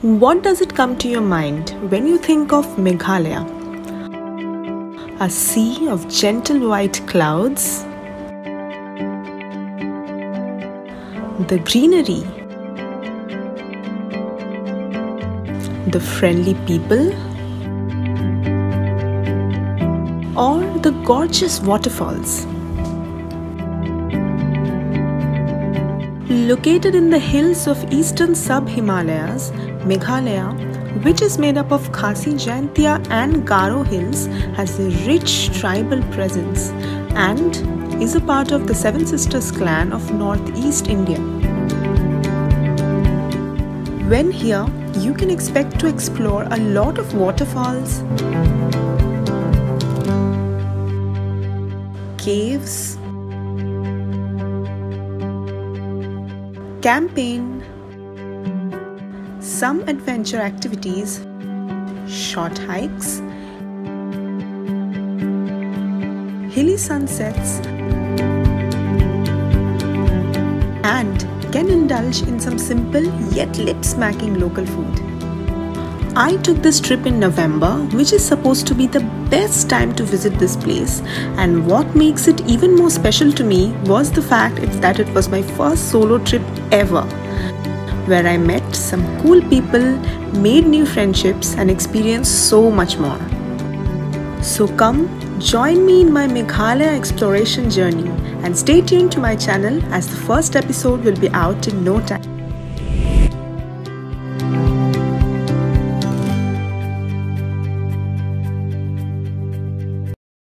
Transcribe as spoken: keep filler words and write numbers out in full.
What does it come to your mind when you think of Meghalaya? A sea of gentle white clouds, the greenery, the friendly people, or the gorgeous waterfalls? Located in the hills of eastern sub-Himalayas, Meghalaya, which is made up of Khasi Jaintia and Garo hills, has a rich tribal presence and is a part of the Seven Sisters clan of Northeast India. When here, you can expect to explore a lot of waterfalls, caves, camping, some adventure activities, short hikes, hilly sunsets, and can indulge in some simple yet lip-smacking local food. I took this trip in November, which is supposed to be the best time to visit this place, and what makes it even more special to me was the fact that it was my first solo trip ever, where I met some cool people, made new friendships, and experienced so much more. So come, join me in my Meghalaya exploration journey and stay tuned to my channel as the first episode will be out in no time.